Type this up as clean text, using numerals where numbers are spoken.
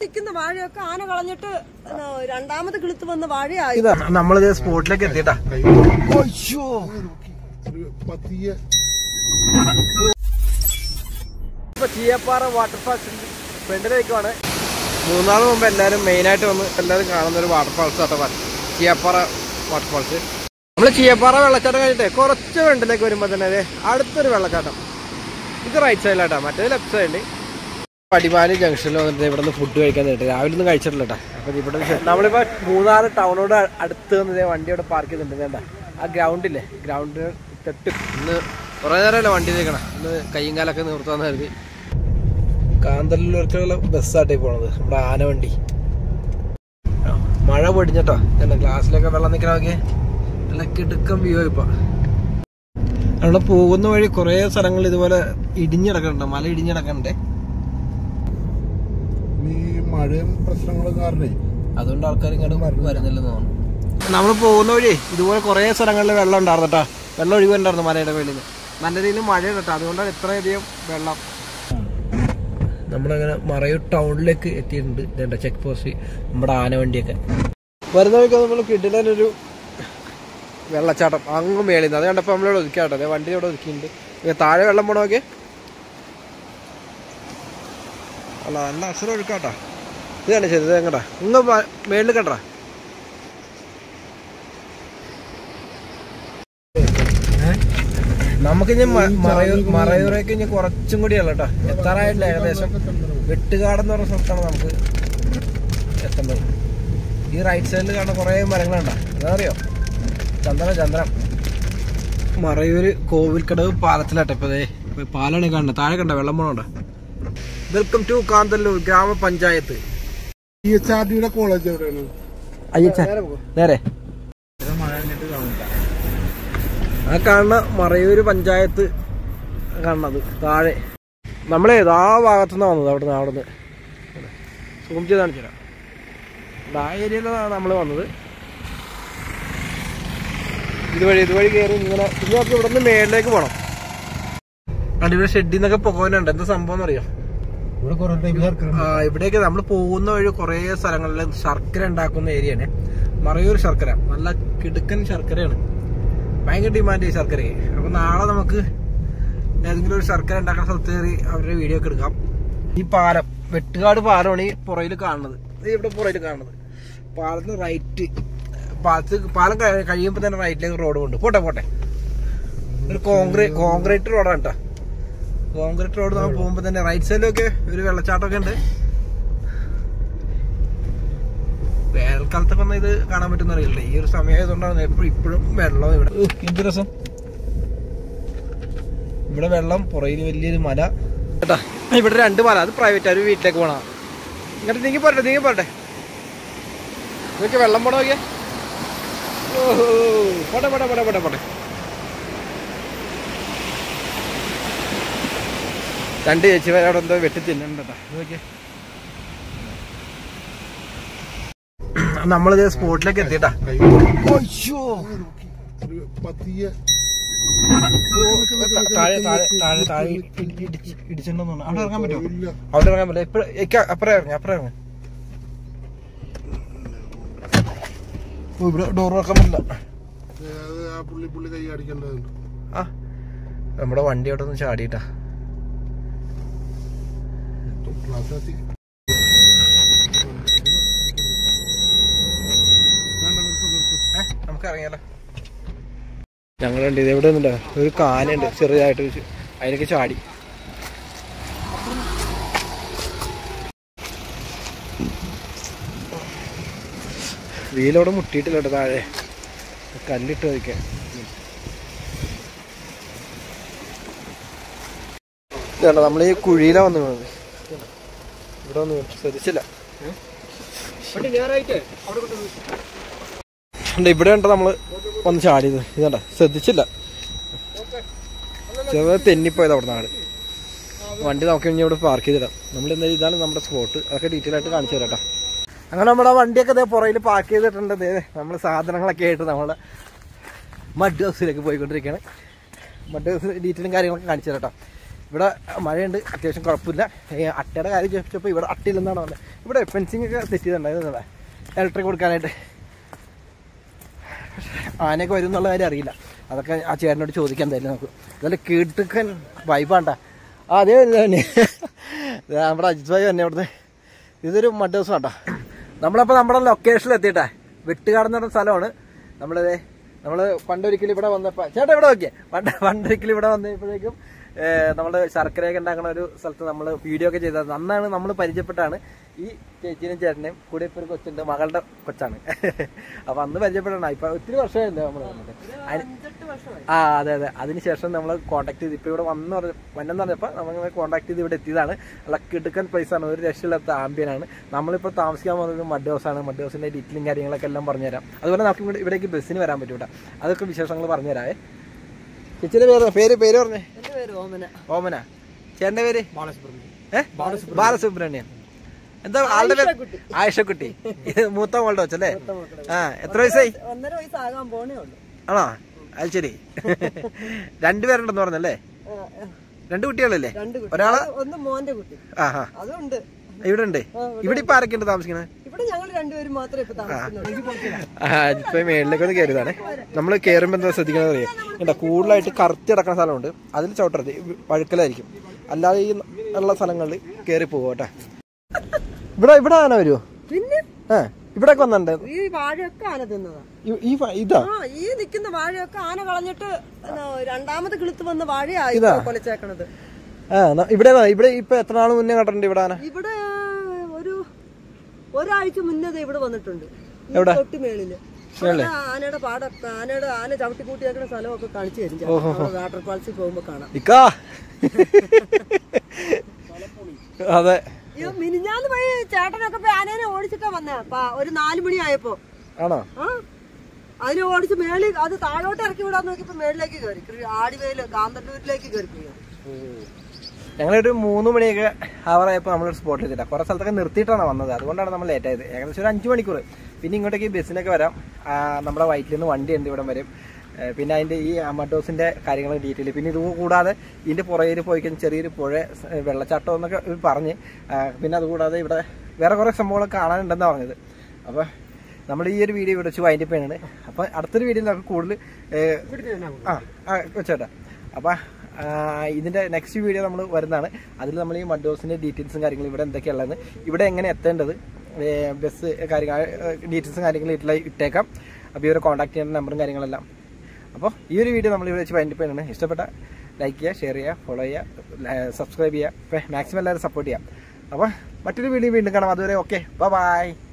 നിൽക്കുന്ന വാഴയൊക്കെ ആന കളഞ്ഞിട്ട് രണ്ടാമത് കിളുത്ത് വന്ന വാഴയായി. നമ്മളിത് സ്പോട്ടിലേക്ക് എത്തിയിട്ടാ. ചീയപ്പാറ വാട്ടർഫാൾസ് ഫ്രണ്ടിലേക്കാണ്. മൂന്നാറ് മുമ്പ് എല്ലാവരും മെയിനായിട്ട് വന്ന് എല്ലാവരും കാണുന്ന ഒരു വാട്ടർഫാൾസ് ആട്ടോ ചീയപ്പാറ വാട്ടർഫാൾസ്. നമ്മൾ ചീയപ്പാറ വെള്ളച്ചാട്ടം കഴിഞ്ഞിട്ട് കുറച്ച് ഫ്രണ്ടിലേക്ക് വരുമ്പോൾ തന്നെ അടുത്തൊരു വെള്ളച്ചാട്ടം. ഇത് റൈറ്റ് സൈഡിലാട്ടോ, മറ്റേ ലെഫ്റ്റ് സൈഡിൽ. പടിമാലി ജംഗ്ഷനിൽ വന്നിട്ട് ഇവിടെ നിന്ന് ഫുഡ് കഴിക്കാൻ നേരിട്ട് രാവിലെ ഒന്നും കഴിച്ചിട്ടില്ല കേട്ടോ. അപ്പം ഇവിടെ നമ്മളിപ്പോൾ മൂന്നാറ് ടൗണോട് അടുത്ത് വന്നത് വണ്ടി അവിടെ പാർക്ക് ചെയ്തിട്ടുണ്ട്. വേണ്ട ആ ഗ്രൗണ്ടില്ലേ, ഗ്രൗണ്ടിന് തൊട്ട് ഇന്ന് കുറേ നേരമല്ലേ വണ്ടി നിൽക്കണം. ഇന്ന് കയ്യും കാലൊക്കെ നിർത്താന്ന് കരുതി കാന്തല്ലൂർക്കുള്ള ബസ്സാട്ടേ പോണത്, നമ്മുടെ ആനവണ്ടി. മഴ പൊടിഞ്ഞട്ടോ, ഗ്ലാസ്സിലൊക്കെ വെള്ളം നിൽക്കണമൊക്കെ നല്ല കിടുക്കം വ്യൂ. ഇപ്പം അവിടെ പോകുന്ന വഴി കുറേ സ്ഥലങ്ങൾ ഇതുപോലെ ഇടിഞ്ഞിടക്കണുണ്ട്, മല ഇടിഞ്ഞിടക്കണ്ടേ. മഴയും പ്രശ്നങ്ങളും കാരണേ അതുകൊണ്ട് ആൾക്കാർ ഇങ്ങോട്ട് വരുന്നില്ലെന്ന് തോന്നുന്നു. നമ്മൾ പോകുന്ന വഴി ഇതുപോലെ കുറേ സ്ഥലങ്ങളിൽ വെള്ളം ഉണ്ടായിരുന്നു കേട്ടോ. വെള്ളം ഒഴിവുണ്ടായിരുന്നു മലയുടെ മേളിൽ നിന്ന്. നല്ല രീതിയിൽ മഴ കേട്ടോ, അതുകൊണ്ടാണ് ഇത്രയധികം വെള്ളം. നമ്മളങ്ങനെ മറയൂർ ടൗണിലേക്ക് എത്തിയിട്ടുണ്ട്. ഇതേണ്ട ചെക്ക് പോസ്റ്റ്, നമ്മുടെ ആനവണ്ടിയൊക്കെ വരുന്ന വഴിക്ക് നമ്മൾ കിട്ടിലൊരു വെള്ളച്ചാട്ടം അങ്ങ് മേളിൽ നിന്ന്. അത് കണ്ടപ്പോൾ നമ്മളിവിടെ ഒതുക്കിയാട്ടോ, അതെ വണ്ടി ഇവിടെ ഒതുക്കിയിട്ടുണ്ട്. താഴെ വെള്ളം പോണമൊക്കെ അല്ല നല്ല അസുരം ഒഴുക്കാട്ടോ. ഇതാണ് ശരി, ഇത് എങ്ങട്ടാ ഇങ്ങ് മേളിൽ കണ്ടാ. നമുക്കിനി മറയൂരേക്ക് ഇനി കുറച്ചും കൂടിയല്ല കേട്ടോ, എത്താറായിട്ടില്ല. ഏകദേശം വെട്ടുകാടെന്ന് പറഞ്ഞ സ്ഥലത്താണ് നമുക്ക് എത്തേണ്ടത്. ഈ റൈറ്റ് സൈഡിൽ കാണുന്ന കുറേ മരങ്ങളുണ്ടോ, അതറിയോ? ചന്ദ്രം മറയൂര് കോവിൽക്കടവ് പാലത്തിലാട്ടെ. ഇപ്പൊ പാലാണ് കാണുന്നത്. താഴെ കണ്ട വെള്ളം പോണോണ്ടോ. വെൽക്കം ടു കാന്തല്ലൂർ ഗ്രാമപഞ്ചായത്ത്. കോളേജ് എവിടെയാണ്? നേരെ ആ കാണുന്ന മറയൂര് പഞ്ചായത്ത് കാണുന്നത് താഴെ. നമ്മളെ ആ ഭാഗത്തുനിന്ന് വന്നത്, അവിടുന്ന് സൂം ചെയ്ത് കാണിച്ചുതരാം. ആ ഏരിയയിലാണ് നമ്മൾ വന്നത്. ഇതുവഴി കയറി ഇങ്ങനെ പിന്നെ നമുക്ക് ഇവിടെ നിന്ന് മേളിലേക്ക് പോകണം. അടിപൊളി ഷെഡിൽ നിന്നൊക്കെ പോകാനുണ്ട്. എന്താ സംഭവം എന്നറിയാം? ഇവിടേക്ക് നമ്മൾ പോകുന്ന വഴി കുറേ സ്ഥലങ്ങളിൽ ശർക്കര ഉണ്ടാക്കുന്ന ഏരിയയാണ് മറയൂർ ശർക്കര. നല്ല കിടുക്കൻ ശർക്കരയാണ്, ഭയങ്കര ഡിമാൻഡ് ഈ ശർക്കരയ്ക്ക്. അപ്പൊ നാളെ നമുക്ക് ഏതെങ്കിലും ഒരു ശർക്കര ഉണ്ടാക്കുന്ന സ്ഥലത്ത് കയറി അവരുടെ വീഡിയോ ഒക്കെ എടുക്കാം. ഈ പാലം വെട്ടുകാട് പാലമാണ് ഈ പുറയിൽ കാണുന്നത്. ഇവിടെ പുറയിൽ കാണുന്നത് പാലത്തിന് റൈറ്റ്, പാലം കഴിയുമ്പോൾ തന്നെ റൈറ്റിലേക്ക് റോഡ് കൊണ്ട് പോട്ടെ. ഒരു കോൺക്രീറ്റ് റോഡാണ് കേട്ടോ. കോൺക്രീറ്റ് റോഡ് നമ്മൾ പോകുമ്പോൾ തന്നെ റൈറ്റ് സൈഡിലൊക്കെ ഒരു വെള്ളച്ചാട്ടമൊക്കെ ഉണ്ട്. വേനൽക്കാലത്തൊക്കെ ഒന്നും ഇത് കാണാൻ പറ്റുന്ന അറിയില്ല. ഈ ഒരു സമയമായതുകൊണ്ടാണ് ഇപ്പോഴും വെള്ളം ഇവിടെ. എന്ത് രസം! ഇവിടെ വെള്ളം, പുറയിൽ വലിയൊരു മല കേട്ടാ. ഇവിടെ 2 മല, അത് പ്രൈവറ്റ്, ഒരു വീട്ടിലേക്ക് പോകണം. ഇങ്ങോട്ട് നീങ്ങി പോരട്ടെ. ഇതൊക്കെ വെള്ളം പോണ നോക്കിയാ. പോട്ടെ. 2 ചേച്ചിമാരെ അവിടെ എന്തോ വെട്ടി തിന്നണ്ടോ. നോക്കിയേ, നമ്മളിത് സ്പോട്ടിലേക്ക് എത്തിയിട്ടാ. താഴെ ഇടിച്ചിട്ടുണ്ടോ? അവിടെ ഇറങ്ങാൻ പറ്റുമോ? അവിടെ ഇറങ്ങാൻ പറ്റില്ല. അപ്പുറം ഇറങ്ങി. ഇവിടെ ഡോർ തുറക്കാൻ പറ്റില്ല. ആ നമ്മുടെ വണ്ടി അവിടെ ഒന്ന് ചാടിയിട്ടാ. നമുക്ക് ഇറങ്ങിയാലോ. ഞങ്ങളുണ്ട് ഇത് എവിടെ ഒന്നുമില്ല, ഒരു കാനുണ്ട് ചെറുതായിട്ട്, അതിലേക്ക് ചാടി. വീലവിടെ മുട്ടിയിട്ടില്ല കേട്ടോ, താഴെ കല്ലിട്ട് വയ്ക്കാൻ. ഇതാണ് നമ്മൾ ഈ കുഴിയിലാണ് വന്ന് വീണത്. ഇവിടെ വന്ന് ശ്രദ്ധിച്ചില്ല. ഇവിടെ ഉണ്ടോ നമ്മള് വന്ന് ചാടിയത്. ഇതണ്ട ശ്രദ്ധിച്ചില്ല, ചെറുതായി തെന്നിപ്പോയത് അവിടെ നാട്. വണ്ടി നമുക്ക് ഇനി ഇവിടെ പാർക്ക് ചെയ്തിടാം. നമ്മൾ എന്തായാലും ഇതാണ് നമ്മുടെ സ്പോട്ട്. അതൊക്കെ ഡീറ്റെയിൽ ആയിട്ട് കാണിച്ചു തരാം കേട്ടോ. അങ്ങനെ നമ്മുടെ വണ്ടിയൊക്കെ ഇതേ പുറയിൽ പാർക്ക് ചെയ്തിട്ടുണ്ട്. നമ്മൾ സാധനങ്ങളൊക്കെ ആയിട്ട് നമ്മുടെ മഡ് ഹൗസിലേക്ക് പോയിക്കൊണ്ടിരിക്കുകയാണ്. മഡ് ഹൗസ് ഡീറ്റെയിലും കാര്യങ്ങളൊക്കെ കാണിച്ചു തരാം കേട്ടോ. ഇവിടെ മഴയുണ്ട്, അത്യാവശ്യം കുഴപ്പമില്ല. അട്ടയുടെ കാര്യം ചോദിച്ചപ്പോൾ ഇവിടെ അട്ടയില്ലെന്നാണ് പറഞ്ഞത്. ഇവിടെ ഫെൻസിങ് ഒക്കെ സെറ്റ് ചെയ്തിട്ടുണ്ടായിരുന്നതാ ഇലക്ട്രിക് കൊടുക്കാനായിട്ട്. ആനയൊക്കെ വരും എന്നുള്ള കാര്യം അറിയില്ല, അതൊക്കെ ആ ചേട്ടനോട് ചോദിക്കാൻ തരില്ല നമുക്ക്. ഇതല്ലേ കേട്ടുക്കൻ വൈബാണ്ടാ. അതേ തന്നെ നമ്മുടെ അജിത് ഭായി തന്നെ അവിടുന്ന്. ഇതൊരു മഡ് ഹൗസ് കേട്ടോ. നമ്മളപ്പോൾ നമ്മുടെ ലൊക്കേഷനിൽ എത്തിയിട്ടാ. വെട്ടുകാട് എന്ന് പറഞ്ഞ സ്ഥലമാണ്. നമ്മൾ പണ്ടൊരിക്കലും ഇവിടെ വന്നപ്പോൾ ചേട്ടാ ഇവിടെ നോക്കിയേ, പണ്ടൊരിക്കലും ഇവിടെ വന്നപ്പോഴേക്കും നമ്മൾ ശർക്കരയൊക്കെ ഉണ്ടാക്കുന്ന ഒരു സ്ഥലത്ത് നമ്മൾ വീഡിയോ ഒക്കെ ചെയ്തത്. അന്നാണ് നമ്മൾ പരിചയപ്പെട്ടാണ്. ഈ ചേച്ചീനും ചേട്ടനെയും കൂടെ ഇപ്പോൾ ഒരു കൊച്ചുണ്ട്, മകളുടെ കൊച്ചാണ്. അപ്പൊ അന്ന് പരിചയപ്പെട്ടാണ്. ഇപ്പൊ ഒത്തിരി വർഷമായില്ലേ നമ്മൾ വന്നിട്ട്. അതെ. അതിനുശേഷം നമ്മൾ കോൺടാക്ട് ചെയ്ത് ഇപ്പൊ ഇവിടെ വന്നെന്ന് പറഞ്ഞപ്പോൾ നമ്മൾ കോൺടാക്ട് ചെയ്ത് ഇവിടെ എത്തിയതാണ്. നല്ല കിടുക്കൻ പ്ലേസ് ആണ്, ഒരു രക്ഷയില്ലാത്ത ആംബിയനാണ്. നമ്മളിപ്പോൾ താമസിക്കാൻ പോകുന്നത് മഡ് ഹൗസാണ്. മഡ് ഹൗസിന്റെ ഡീറ്റെയിലും കാര്യങ്ങളൊക്കെ എല്ലാം പറഞ്ഞുതരാം. അതുപോലെ നമുക്ക് ഇവിടേക്ക് ബസ്സിന് വരാൻ പറ്റും കേട്ടോ. അതൊക്കെ വിശേഷങ്ങൾ പറഞ്ഞുതരാവേ. ചേച്ചിയുടെ പേര് പറഞ്ഞേ. ഓമന. ചേട്ടന്റെ പേര് ബാലസുബ്രഹ്മണ്യൻ. എന്താ ആളുടെ പേര്? ആയിഷക്കുട്ടി. ഇത് മൂത്ത മോളുടെ വെച്ചല്ലേ? എത്ര വയസ്സായി? 1.5 വയസ്സാകാൻ പോണേ ഉള്ളൂ. ആണോ? അത് ശരി. 2 പേരുണ്ടെന്ന് പറഞ്ഞല്ലേ? 2 കുട്ടികളല്ലേ? ഒരാള് ഒന്ന് മോന്റെ കുട്ടി. അതുണ്ട്. ഇവിടെ ഉണ്ട്. ഇവിടെ ഇപ്പൊ ആരൊക്കെ ഉണ്ട് താമസിക്കുന്നത്? ഇവിടെ ഞങ്ങൾ 2 പേരും മാത്രമേ ഇപ്പൊ താമസിക്കുന്നുള്ളൂ. ഇപ്പൊ മേളിലേക്ക് ഒന്ന് കയറിയതാണ്. നമ്മൾ കയറുമ്പോ എന്താ ശ്രദ്ധിക്കണമെന്ന് അറിയാം. എന്താ കൂടുതലായിട്ട് കറുത്തി കിടക്കുന്ന സ്ഥലമുണ്ട്, അതിൽ ചവിട്ടരുത്, വഴുക്കലായിരിക്കും. അല്ലാതെ ഈ ഉള്ള സ്ഥലങ്ങളിൽ കയറി പോകും കേട്ടോ. ഇവിടെ ആന വരുമോ? പിന്നെ ഇവിടെ വന്നിട്ടുണ്ട്. ഈ വാഴയൊക്കെ ആന തിന്നതാ. ഇതാ ഈ നിൽക്കുന്ന വാഴയൊക്കെ ആന കളഞ്ഞിട്ട് 2ാമത് കിളുത്ത് വന്ന വാഴയായി കൊലച്ചേക്കണത്. ഇവിടെ ഇപ്പൊ എത്ര നാൾ മുന്നേ കണ്ടിട്ടുണ്ട് ഇവിടെ ആന? ഇവിടെ ഒരാഴ്ച മുന്നേ ഇവിടെ വന്നിട്ടുണ്ട്. തൊട്ടി മേളില് ആനയുടെ ആന ചവിട്ടി കൂട്ടിയാക്കുന്ന സ്ഥലമൊക്കെ കാണിച്ചു തരും. വാട്ടർ ഫാൾസിൽ പോകുമ്പോ കാണാം. അതെ. മിനിഞ്ഞാന്ന് പോയി ചേട്ടനൊക്കെ പോയി ആനേനെ ഓടിച്ചിട്ടാ വന്നേ. ഒരു 4 മണിയായപ്പോ ആണോ അതിനെ ഓടിച്ച് മേളിൽ അത് താഴോട്ട് ഇറക്കി വിടാൻ നോക്കിയപ്പോ മേളിലേക്ക് കയറി ആടിവേല് കാന്തല്ലൂരിലേക്ക് കയറി പോയി. ഞങ്ങളൊരു 3 മണിയൊക്കെ ആവറായപ്പോൾ നമ്മളൊരു സ്പോട്ടിൽ എത്തിയിട്ടാണ്. കുറേ സ്ഥലത്തൊക്കെ നിർത്തിയിട്ടാണ് വന്നത്, അതുകൊണ്ടാണ് നമ്മൾ ലേറ്റ് ആയത്. ഏകദേശം ഒരു 5 മണിക്കൂർ. പിന്നെ ഇങ്ങോട്ടേക്ക് ബസ്സിനൊക്കെ വരാം. നമ്മുടെ വയറ്റിൽ നിന്ന് വണ്ടിയുണ്ട് ഇവിടം വരെ. പിന്നെ അതിൻ്റെ ഈ മഡ് ഹൗസിൻ്റെ കാര്യങ്ങൾ ഡീറ്റെയിൽ. പിന്നെ ഇത് കൂടാതെ ഇതിൻ്റെ പുറകിൽ പോയി കഴിഞ്ഞാൽ ചെറിയൊരു പുഴ, വെള്ളച്ചാട്ടം എന്നൊക്കെ പറഞ്ഞ്. പിന്നെ അതുകൂടാതെ ഇവിടെ വേറെ കുറേ സംഭവങ്ങളൊക്കെ കാണാനുണ്ടെന്നാണ് പറഞ്ഞത്. അപ്പോൾ നമ്മൾ ഈ ഒരു വീഡിയോ ഇവിടെ വെച്ച് വൈൻഡപ്പ് ചെയ്യുന്നുണ്ട്. അപ്പോൾ അടുത്തൊരു വീഡിയോയിൽ നമുക്ക് കൂടുതൽ വെച്ചേട്ടാ. അപ്പോൾ ഇതിൻ്റെ നെക്സ്റ്റ് വീഡിയോ നമ്മൾ വരുന്നതാണ്. അതിൽ നമ്മൾ ഈ മഡ് ഹൗസിൻ്റെ ഡീറ്റെയിൽസും കാര്യങ്ങളും ഇവിടെ എന്തൊക്കെയുള്ളതെന്ന്, ഇവിടെ എങ്ങനെ എത്തേണ്ടത്, ബസ് കാര്യങ്ങൾ ഡീറ്റെയിൽസും കാര്യങ്ങളും ഇട്ടേക്കാം. അപ്പോൾ ഇവരെ കോൺടാക്ട് ചെയ്യുന്ന നമ്പറും കാര്യങ്ങളെല്ലാം. അപ്പോൾ ഈ ഒരു വീഡിയോ നമ്മൾ ഇവിടെ വെച്ച് വൈൻഡപ്പ് ചെയ്യുന്നുണ്ട്. ഇഷ്ടപ്പെട്ട ലൈക്ക് ചെയ്യുക, ഷെയർ ചെയ്യുക, ഫോളോ ചെയ്യുക, സബ്സ്ക്രൈബ് ചെയ്യുക. മാക്സിമം എല്ലാവരും സപ്പോർട്ട് ചെയ്യാം. അപ്പോൾ മറ്റൊരു വീഡിയോ വീണ്ടും കാണാം. അതുവരെ ഓക്കെ, ബൈ.